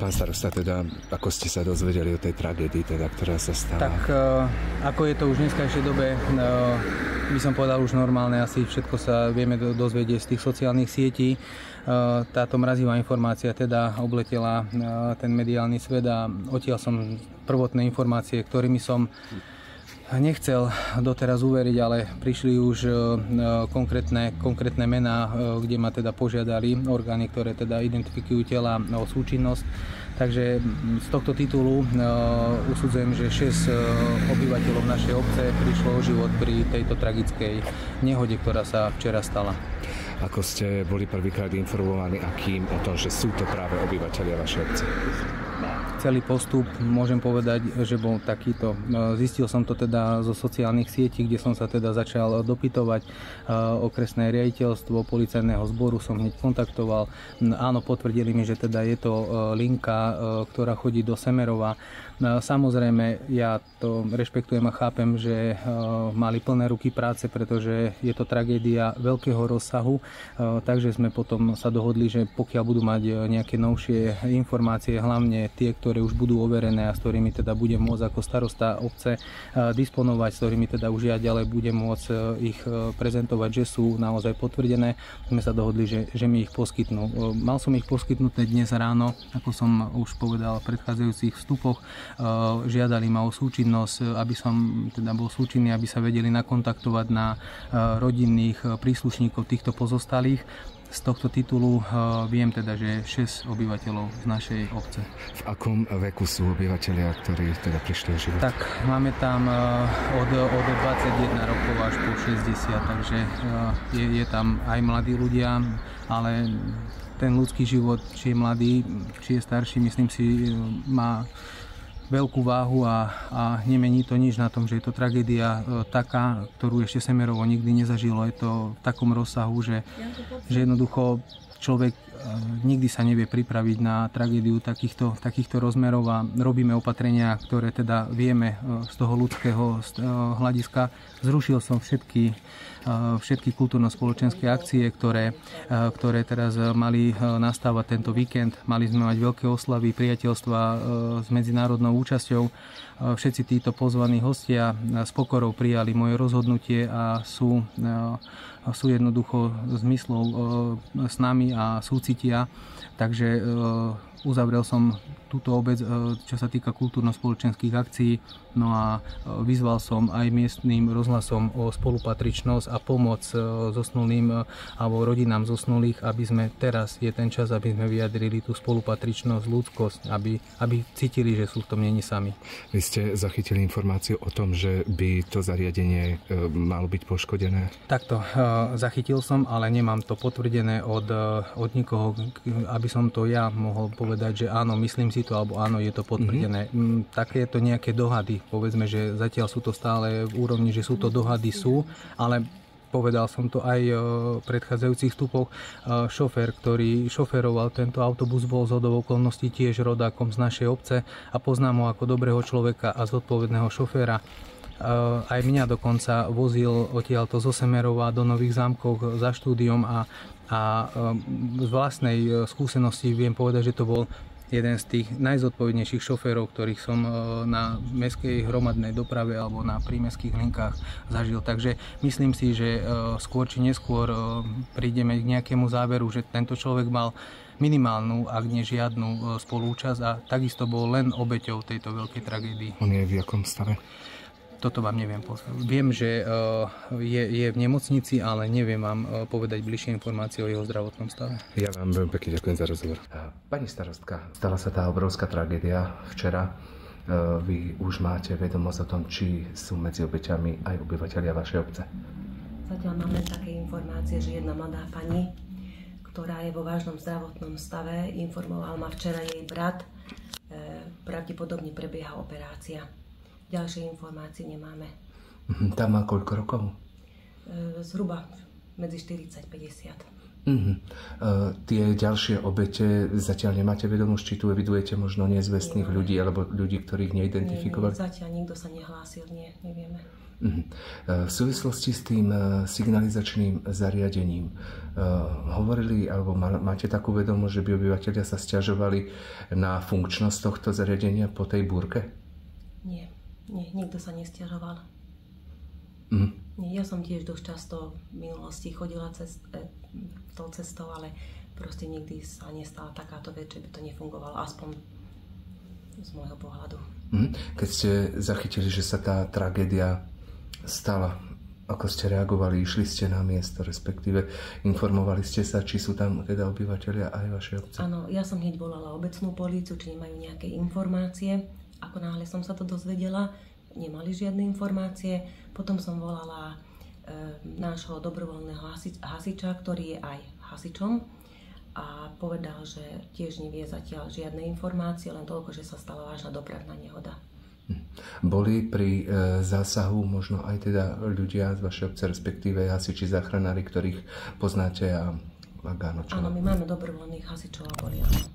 Pán starosta, teda, ako ste sa dozvedeli o tej tragédii, teda, ktorá sa stala? Tak ako je to už v dneskajšej dobe, by som povedal už normálne, asi všetko sa vieme dozvedieť z tých sociálnych sietí. Táto mrazivá informácia teda obletela ten mediálny svet a odtiaľ som prvotné informácie, ktorými som nechcel doteraz uveriť, ale prišli už konkrétne mená, kde ma teda požiadali orgány, ktoré teda identifikujú tela o súčinnosť. Takže z tohto titulu usudzujem, že 6 obyvateľov našej obce prišlo o život pri tejto tragickej nehode, ktorá sa včera stala. Ako ste boli prvýkrát informovaní a kým o tom, že sú to práve obyvateľia vašej obce? Celý postup, môžem povedať, že bol takýto. Zistil som to teda zo sociálnych sietí, kde som sa teda začal dopytovať. Okresné riaditeľstvo policajného zboru som hneď kontaktoval. Áno, potvrdili mi, že teda je to linka, ktorá chodí do Semerova. Samozrejme, ja to rešpektujem a chápem, že mali plné ruky práce, pretože je to tragédia veľkého rozsahu, takže sme potom sa dohodli, že pokiaľ budú mať nejaké novšie informácie, hlavne tie, ktoré už budú overené a s ktorými teda budem môcť ako starosta obce disponovať, s ktorými teda už ja ďalej budem môcť ich prezentovať, že sú naozaj potvrdené, sme sa dohodli, že mi ich poskytnú. Mal som ich poskytnuté dnes ráno, ako som už povedal v predchádzajúcich vstupoch. Žiadali ma o súčinnosť, aby som teda bol súčinný, aby sa vedeli nakontaktovať na rodinných príslušníkov týchto pozostalých. Z tohto titulu viem teda, že 6 obyvateľov z našej obce. V akom veku sú obyvateľia, ktorí teda prišli o život? Tak máme tam od 21 rokov až po 60, takže je tam aj mladí ľudia, ale ten ľudský život, či je mladý, či je starší, myslím si, má veľkú váhu a nemení to nič na tom, že je to tragédia taká, ktorú ešte Semerovo nikdy nezažilo. Je to v takom rozsahu, že jednoducho človek nikdy sa nevie pripraviť na tragédiu takýchto rozmerov a robíme opatrenia, ktoré teda vieme z toho ľudského hľadiska. Zrušil som všetky kultúrno-spoločenské akcie, ktoré teraz mali nastávať tento víkend. Mali sme mať veľké oslavy, priateľstva s medzinárodnou účasťou. Všetci títo pozvaní hostia s pokorou prijali moje rozhodnutie a sú jednoducho zmyslov s nami a súcitia. Takže uzavrel som túto obec, čo sa týka kultúrno-spoločenských akcií. No a vyzval som aj miestnym rozhlasom o spolupatričnosť a pomoc zosnulým alebo rodinám zosnulých, aby sme teraz, je ten čas, aby sme vyjadrili tú spolupatričnosť, ľudskosť, aby cítili, že sú v tom není sami. Vy ste zachytili informáciu o tom, že by to zariadenie malo byť poškodené? Takto, zachytil som, ale nemám to potvrdené od nikoho, aby som to ja mohol povedať, že áno, myslím si to, alebo áno, je to potvrdené. Takéto nejaké dohady, povedzme, že zatiaľ sú to stále v úrovni, že sú to dohady, ale povedal som to aj v predchádzajúcich vstupoch. Šofér, ktorý šoféroval tento autobus, bol zhodou okolností tiež rodákom z našej obce a poznám ho ako dobrého človeka a zodpovedného šoféra. Aj mňa dokonca vozil odtiaľto zo Semerova do Nových Zámkov za štúdiom a z vlastnej skúsenosti viem povedať, že to bol jeden z tých najzodpovednejších šoférov, ktorých som na mestskej hromadnej doprave alebo na prímestských linkách zažil. Takže myslím si, že skôr či neskôr prídeme k nejakému záveru, že tento človek mal minimálnu, ak nie žiadnu spolúčasť a takisto bol len obeťou tejto veľkej tragédii. On je v akom stave? Toto vám neviem povedať. Viem, že je v nemocnici, ale neviem vám povedať bližšie informácie o jeho zdravotnom stave. Ja vám veľmi pekne ďakujem za rozhovor. Pani starostka, stala sa tá obrovská tragédia včera. Vy už máte vedomosť o tom, či sú medzi obeťami aj obyvateľia vašej obce? Zatiaľ máme také informácie, že jedna mladá pani, ktorá je vo vážnom zdravotnom stave, informoval ma včera jej brat, pravdepodobne prebieha operácia. Ďalšie informácie nemáme. Tam má koľko rokov? Zhruba medzi 40 a 50. Tie ďalšie obete zatiaľ nemáte vedomosť, či tu evidujete možno nezvestných ľudí alebo ľudí, ktorých neidentifikovali? Nie, zatiaľ nikto sa nehlásil, nevieme. V súvislosti s tým signalizačným zariadením hovorili, alebo máte takú vedomosť, že by obyvateľia sa sťažovali na funkčnosť tohto zariadenia po tej búrke? Nie, nikto sa nesťažoval. Ja som tiež dosť často v minulosti chodila tou cestou, ale proste nikdy sa nestala takáto vec, že by to nefungovalo, aspoň z môjho pohľadu. Keď ste zachytili, že sa tá tragédia stala, ako ste reagovali, išli ste na miesto, respektíve informovali ste sa, či sú tam teda obyvateľia aj vaše obce? Áno, ja som hneď volala obecnú políciu, či nemajú nejaké informácie. Ako náhle som sa to dozvedela, nemali žiadne informácie. Potom som volala nášho dobrovoľného hasiča, ktorý je aj hasičom, a povedal, že tiež nevie zatiaľ žiadne informácie, len toľko, že sa stala vážna dopravná nehoda. Boli pri zásahu možno aj teda ľudia z vašej obce, respektíve hasiči, záchranári, ktorých poznáte a áno, čo? Áno, my máme dobrovoľných hasičov a boli, áno.